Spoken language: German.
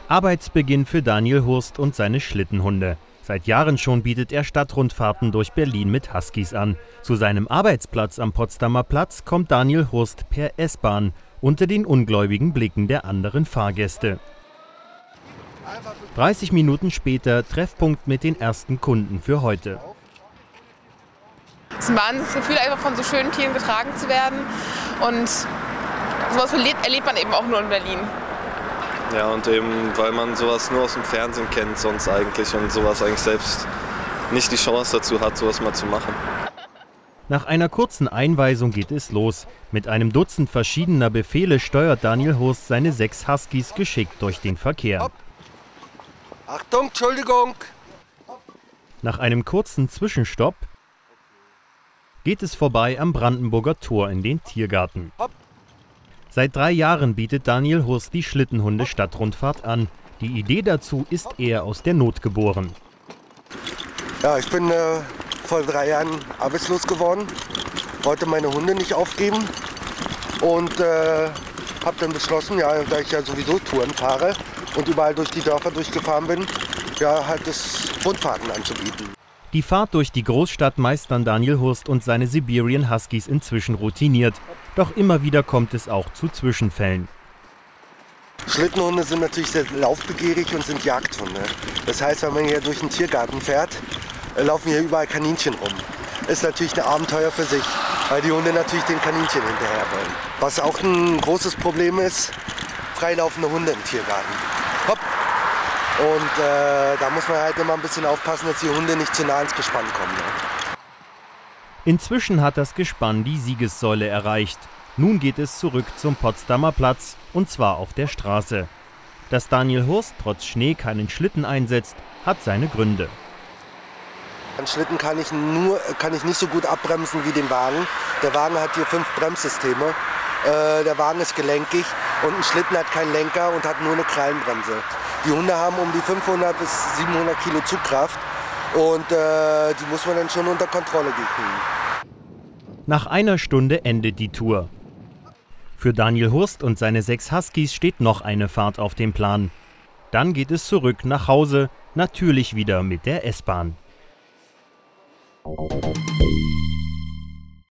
Arbeitsbeginn für Daniel Hurst und seine Schlittenhunde. Seit Jahren schon bietet er Stadtrundfahrten durch Berlin mit Huskies an. Zu seinem Arbeitsplatz am Potsdamer Platz kommt Daniel Hurst per S-Bahn unter den ungläubigen Blicken der anderen Fahrgäste. 30 Minuten später Treffpunkt mit den ersten Kunden für heute. Es ist ein Wahnsinnsgefühl, einfach von so schönen Tieren getragen zu werden. Und sowas erlebt man eben auch nur in Berlin. Ja, und eben, weil man sowas nur aus dem Fernsehen kennt sonst eigentlich und sowas eigentlich selbst nicht die Chance dazu hat, sowas mal zu machen. Nach einer kurzen Einweisung geht es los. Mit einem Dutzend verschiedener Befehle steuert Daniel Hurst seine 6 Huskies geschickt durch den Verkehr. Hopp. Achtung, Entschuldigung! Nach einem kurzen Zwischenstopp geht es vorbei am Brandenburger Tor in den Tiergarten. Hopp. Seit 3 Jahren bietet Daniel Hurst die Schlittenhunde-Stadtrundfahrt an. Die Idee dazu ist eher aus der Not geboren. Ja, ich bin vor 3 Jahren arbeitslos geworden, wollte meine Hunde nicht aufgeben und habe dann beschlossen, ja, da ich ja sowieso Touren fahre und überall durch die Dörfer durchgefahren bin, ja, halt das Rundfahrten anzubieten. Die Fahrt durch die Großstadt meistern Daniel Hurst und seine Siberian Huskies inzwischen routiniert. Doch immer wieder kommt es auch zu Zwischenfällen. Schlittenhunde sind natürlich sehr laufbegierig und sind Jagdhunde. Das heißt, wenn man hier durch den Tiergarten fährt, laufen hier überall Kaninchen rum. Ist natürlich ein Abenteuer für sich, weil die Hunde natürlich den Kaninchen hinterher wollen. Was auch ein großes Problem ist, freilaufende Hunde im Tiergarten. Hopp! Und da muss man halt immer ein bisschen aufpassen, dass die Hunde nicht zu nah ins Gespann kommen. Ne? Inzwischen hat das Gespann die Siegessäule erreicht. Nun geht es zurück zum Potsdamer Platz, und zwar auf der Straße. Dass Daniel Hurst trotz Schnee keinen Schlitten einsetzt, hat seine Gründe. An Schlitten kann ich nicht so gut abbremsen wie den Wagen. Der Wagen hat hier 5 Bremssysteme. Der Wagen ist gelenkig und ein Schlitten hat keinen Lenker und hat nur eine Krallenbremse. Die Hunde haben um die 500 bis 700 Kilo Zugkraft und die muss man dann schon unter Kontrolle kriegen. Nach einer Stunde endet die Tour. Für Daniel Hurst und seine 6 Huskies steht noch eine Fahrt auf dem Plan. Dann geht es zurück nach Hause, natürlich wieder mit der S-Bahn.